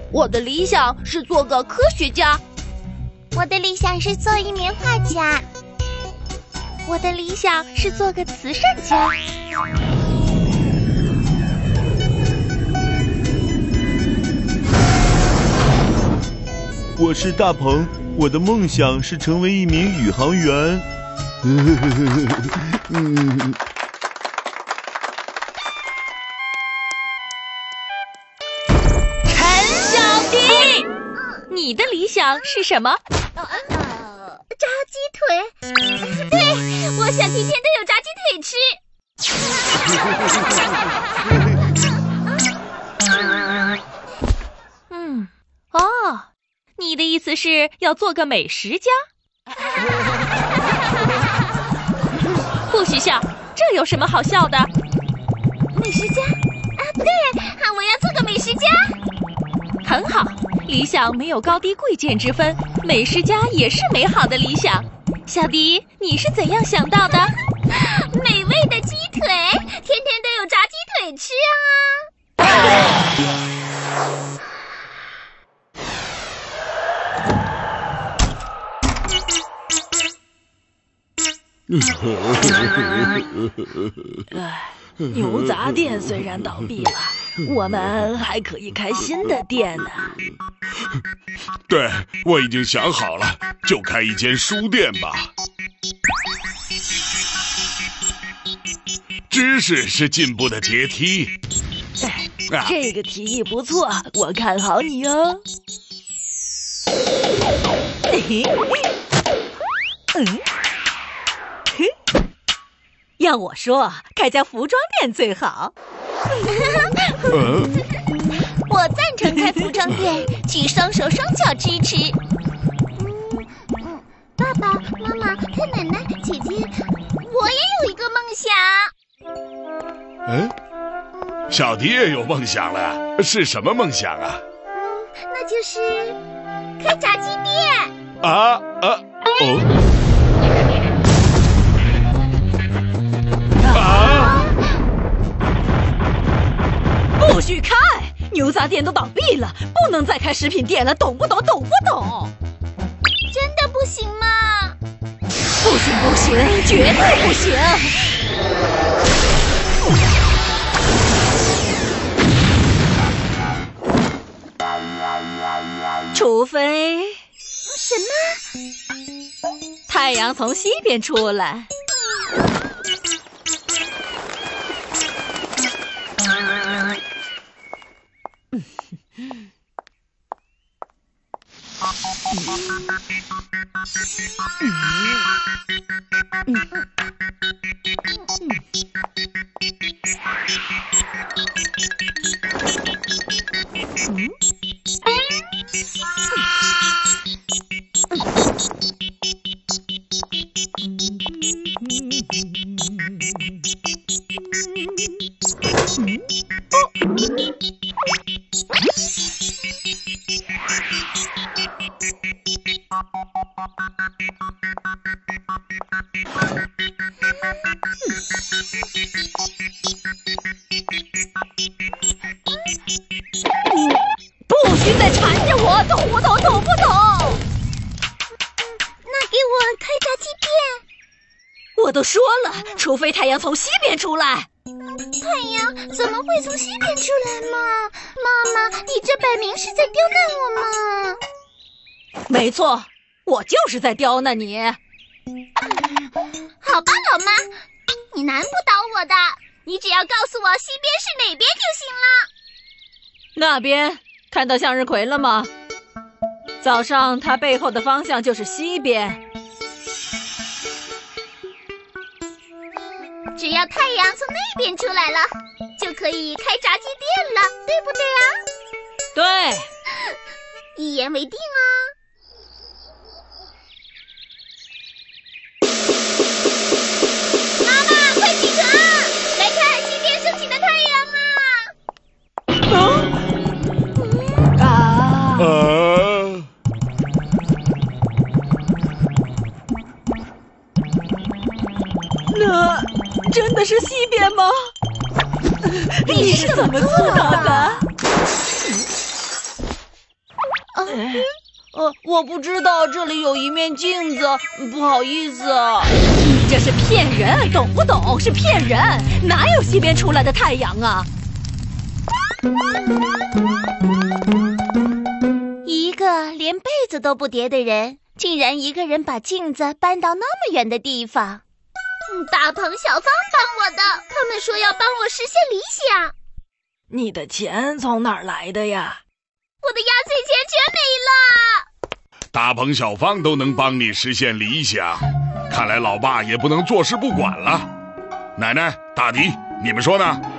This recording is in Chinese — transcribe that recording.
我的理想是做个科学家。 我的理想是做一名画家。 我的理想是做个慈善家。 我是大鹏，我的梦想是成为一名宇航员。 陈小迪，你的理想是什么？ 炸鸡腿。对，我想天天都有炸鸡腿吃。 你的意思是要做个美食家？不许笑，这有什么好笑的？ 美食家啊，对，我要做个美食家。 很好，理想没有高低贵贱之分，美食家也是美好的理想。小迪，你是怎样想到的？ 美味的鸡腿，天天都有炸鸡腿吃啊！ 牛杂店虽然倒闭了，我们还可以开新的店呢。 对，我已经想好了，就开一间书店吧。知识是进步的阶梯。 这个提议不错，我看好你哦。 要我说，开家服装店最好。 我赞成开服装店，请双手双脚支持。爸爸妈妈、太奶奶、姐姐，我也有一个梦想。 小迪也有梦想了，是什么梦想啊？ 那就是开炸鸡店。 不许开！牛杂店都倒闭了，不能再开食品店了，懂不懂？懂不懂？ 真的不行吗？ 不行不行，绝对不行！除非什么？ 太阳从西边出来。不许再缠着我，懂不懂？懂不懂？ 那给我开炸鸡店。 我都说了，除非太阳从西边出来。 太阳怎么会从西边出来嘛？妈妈，你这摆明是在刁难我嘛！ 没错，我就是在刁难你。 好吧，老妈，你难不倒我的，你只要告诉我西边是哪边就行了。 那边看到向日葵了吗？早上它背后的方向就是西边。 只要太阳从那边出来了，就可以开炸鸡店了，对不对啊？ 对， 一言为定啊！妈妈，快起床，来看西边升起的太阳啊！ 那真的是西边吗？你是怎么做到的？ 我不知道这里有一面镜子，不好意思。 你这是骗人，懂不懂？是骗人，哪有西边出来的太阳啊？ 一个连被子都不叠的人，竟然一个人把镜子搬到那么远的地方。大鹏、小芳帮我的，他们说要帮我实现理想。 你的钱从哪儿来的呀？ 我的压岁钱全没了。 大鹏、小芳都能帮你实现理想，看来老爸也不能坐视不管了。奶奶、大迪，你们说呢？